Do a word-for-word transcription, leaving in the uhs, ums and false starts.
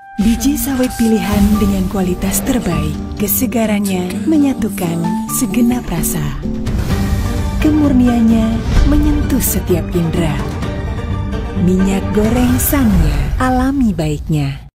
Biji sawit pilihan dengan kualitas terbaik. Kesegarannya menyatukan segenap rasa. Kemurniannya menyentuh setiap indera. Minyak goreng Sangya, alami baiknya.